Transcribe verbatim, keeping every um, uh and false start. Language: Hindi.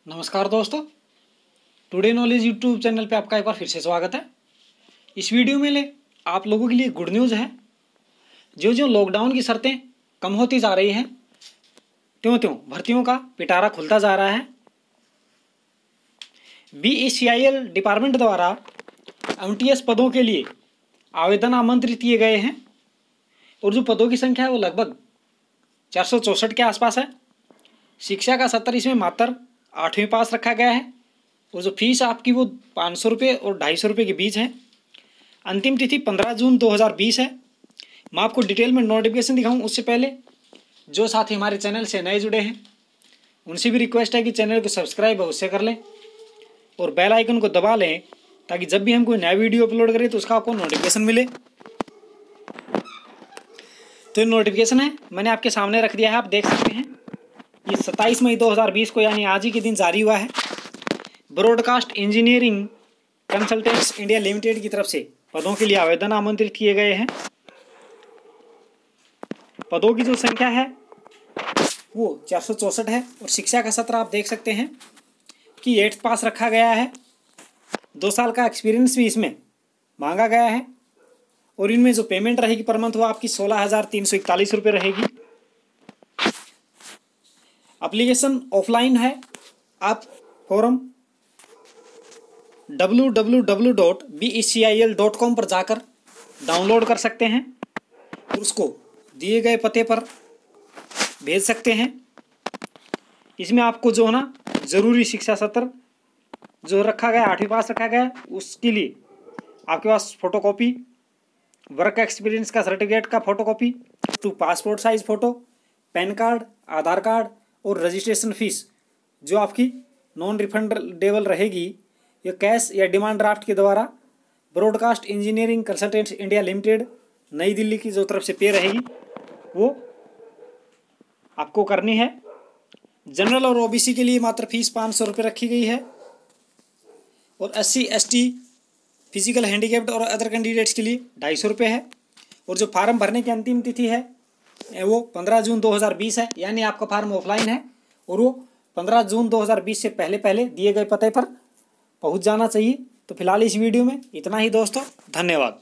नमस्कार दोस्तों, टुडे नॉलेज यूट्यूब चैनल पे आपका एक बार फिर से स्वागत है। इस वीडियो में ले आप लोगों के लिए गुड न्यूज़ है। जो जो लॉकडाउन की शर्तें कम होती जा रही हैं, त्यों त्यों भर्तियों का पिटारा खुलता जा रहा है। B E C I L department द्वारा एम टी एस पदों के लिए आवेदन आमंत्रित किए गए हैं और जो पदों की संख्या है वो लगभग चार सौ चौंसठ के आसपास है। शिक्षा का सत्तर इसमें मात्र आठवीं पास रखा गया है और जो फीस आपकी वो पाँच सौ रुपये और ढाई सौ रुपये के बीच है। अंतिम तिथि पंद्रह जून दो हज़ार बीस है। मैं आपको डिटेल में नोटिफिकेशन दिखाऊं उससे पहले जो साथी हमारे चैनल से नए जुड़े हैं उनसे भी रिक्वेस्ट है कि चैनल को सब्सक्राइब अवश्य कर लें और बेल आइकन को दबा लें ताकि जब भी हम कोई नया वीडियो अपलोड करें तो उसका आपको नोटिफिकेशन मिले। तो ये नोटिफिकेशन है मैंने आपके सामने रख दिया है, आप देख सकते हैं। ये सत्ताईस मई दो हज़ार बीस को यानी आज ही के दिन जारी हुआ है। Broadcast engineering consultants India limited की तरफ से पदों के लिए आवेदन आमंत्रित किए गए हैं। पदों की जो संख्या है वो चार सौ चौंसठ है और शिक्षा का सत्र आप देख सकते हैं कि एट्थ पास रखा गया है। दो साल का एक्सपीरियंस भी इसमें मांगा गया है और इनमें जो पेमेंट रहेगी पर मंथ वो आपकी सोलह हज़ार तीन सौ इकतालीस रुपये रहेगी। एप्लीकेशन ऑफलाइन है, आप form W W W dot B E C I L dot com पर जाकर डाउनलोड कर सकते हैं और उसको दिए गए पते पर भेज सकते हैं। इसमें आपको जो है ना ज़रूरी शिक्षा सत्र जो रखा गया आठवीं पास रखा गया उसके लिए आपके पास फोटोकॉपी, वर्क एक्सपीरियंस का सर्टिफिकेट का photocopy, two passport size photo, pan card, Aadhaar card और रजिस्ट्रेशन फीस जो आपकी नॉन रिफंडेबल रहेगी या कैश या डिमांड ड्राफ्ट के द्वारा broadcast engineering consultants India limited New Delhi की जो तरफ से पे रहेगी वो आपको करनी है। जनरल और ओ बी सी के लिए मात्र फीस पाँच सौ रुपये रखी गई है और S C S T physical handicapped और अदर कैंडिडेट्स के लिए ढाई सौ रुपये है। और जो फार्म भरने की अंतिम तिथि है वो पंद्रह जून दो हज़ार बीस है, यानी आपका फार्म ऑफलाइन है और वो पंद्रह जून दो हज़ार बीस से पहले पहले दिए गए पते पर पहुंच जाना चाहिए। तो फिलहाल इस वीडियो में इतना ही दोस्तों, धन्यवाद।